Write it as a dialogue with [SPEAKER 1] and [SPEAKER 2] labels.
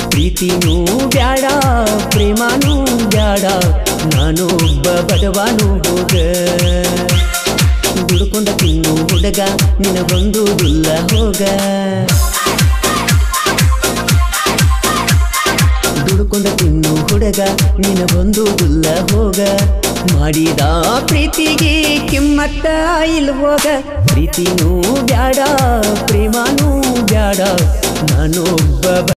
[SPEAKER 1] ಪ್ರೀತಿನೂ ಬ್ಯಾಡ ಪ್ರೇಮನೂ ಬ್ಯಾಡ ನಾನು ಒಬ್ಬ ಬಡವನು ಹೋಗ ದುಡ್ಕೊಂಡ ತಿನ್ನು ಹುಡುಗ ನಿನಗೊಂದುದಿಲ್ಲ ಹೋಗ ದುಡ್ಕೊಂಡ ತಿನ್ನು ಹುಡುಗ ನಿನಗೊಂದುದಿಲ್ಲ ಹೋಗ ಮಾಡಿದ ಪ್ರೀತಿಗೆ ಕಿಮ್ಮತ್ತ ಇಲ್ವೋಗ ಪ್ರೀತಿನೂ ಬ್ಯಾಡ ಪ್ರೇಮನೂ ಬ್ಯಾಡ ನಾನು ಒಬ್ಬ